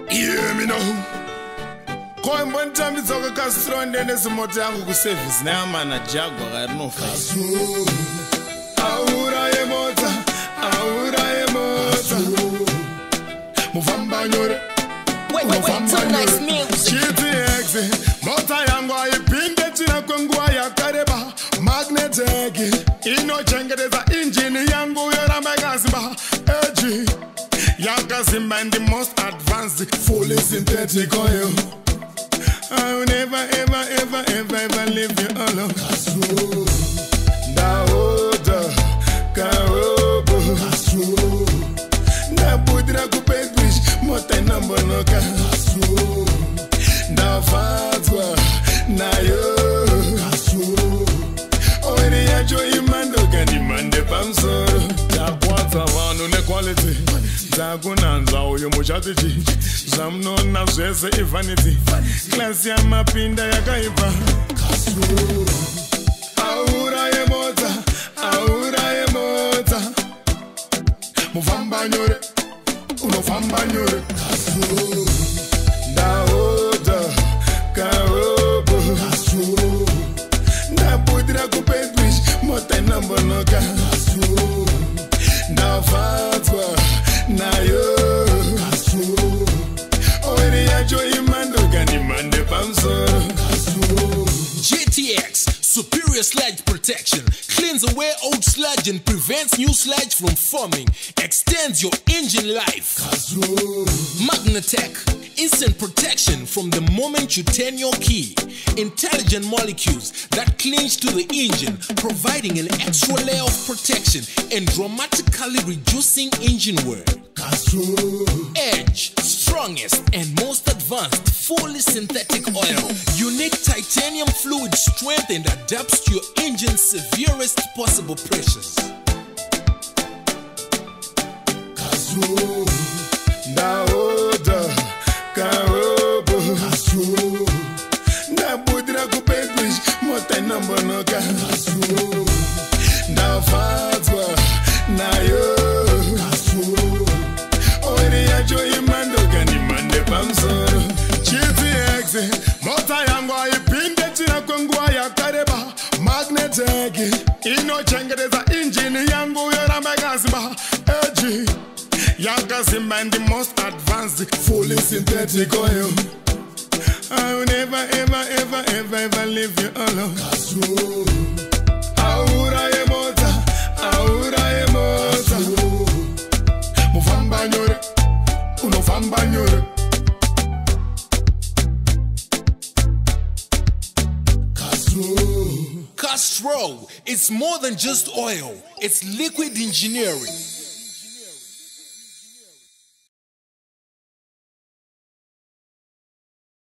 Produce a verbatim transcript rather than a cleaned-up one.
Hear me now. Going one time it's all Castro and then there's a motor service. Now man a Jaguar, I no face. Ahura e motor, ahura e motor. Muvamba nyore. Wait, wait, wait, too nice music. G T X, motor yangu ipinde china kwengwa ya kareba. Magnetic, ino chengereza engine yangu yora megaziba. Edgy, yakazimba and the most advanced, fully synthetic oil. I will never, ever, ever, ever, ever leave you alone. Castro, Daoda, Karobo, Castro, Da Budra Coupe Bridge, Mote number no Castro, Da Fatwa, Nayo, Castro, Oiri Yajo Imando, Ganimande Pamsoro, Da Quata Vanu ne quality, Zagunanza, Oyo Mojatiji, Zamno Nazese Vanity, Class ya mapinda ya kaipa. Castro, ahura e mota, ahura e mota. Muvamba nyore, unofamba nyore. Castro, Daoda, Karobo. Castro, Da Budra Coupe Bridge, Mote number no Castro, Da Fatwa, Nayo. Castro, Oiri Yajo Imando Ganimande Pamsoro. G T X, superior sludge protection, cleans away old sludge and prevents new sludge from forming, extends your engine life. Castro, Magnetech, instant protection from the moment you turn your key. Intelligent molecules that clinch to the engine, providing an extra layer of protection and dramatically reducing engine wear. Castro, Edge, strongest and most advanced fully synthetic oil. Unique titanium fluid strength and adapts to your engine's severest possible pressures. Castro, Daoda, Karobo. Castro, Da Budra Coupe Bridge, Mote number no Castro, Da Fatwa, Nayo. Castro, Oiri Yajo Imando Ganimande Pamsoro. G T X, motor yangu ipinde china kwengwa ya kareba. Magnetic, ino chengereza engine yangu yora megaziba. Edgy, yakazimba and the most advanced, fully synthetic oil. I will never, ever, ever, ever, ever leave you alone. Castro, ahura e mota, ahura e mota. Muvamba nyore, unofamba nyore. Castro, it's more than just oil, it's liquid engineering.